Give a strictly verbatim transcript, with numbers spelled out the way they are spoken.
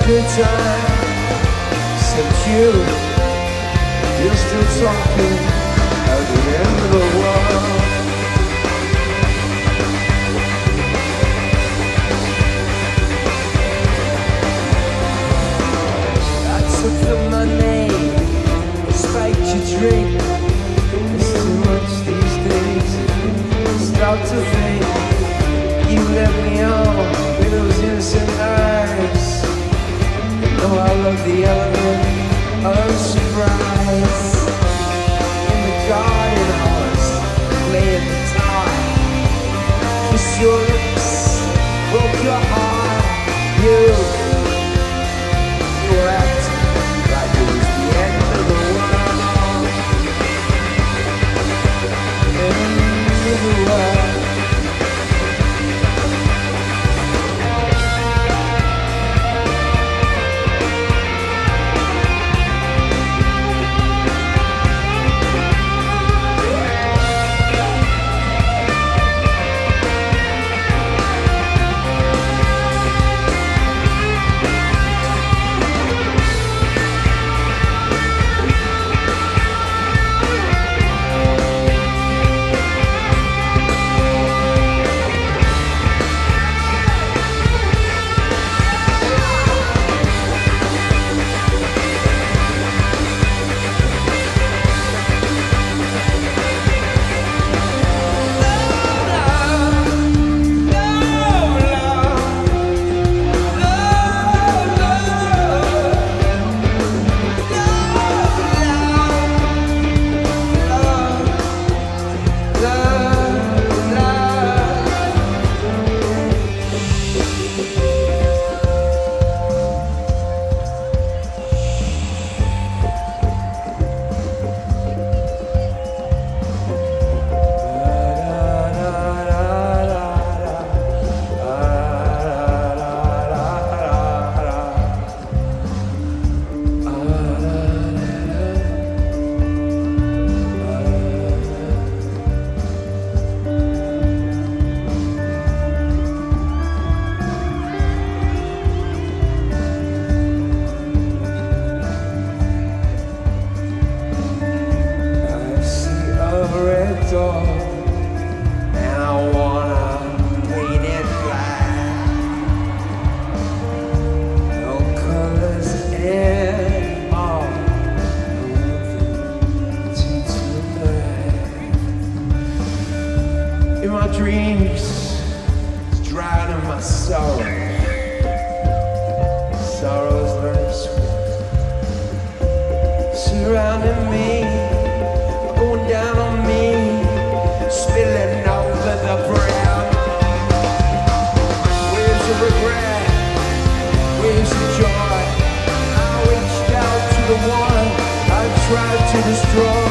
good time. Except you, you're still talking at the end of the world. I took the money, spiked your drink. It's too much these days. Start to think you let me on with those innocent eyes. Oh, I love the element of surprise. In the garden, I was playing guitar. Kissed your lips, broke your heart. You, you were acting like it was the end of the world. End of the world. And I wanna paint it black. No colors in all too too black. In my dreams, it's drowning my sorrow. Sorrow is very sweet, surrounding me, going down on me. Spilling over the brim. Where's the regret? Where's the joy? I reached out to the one I tried to destroy.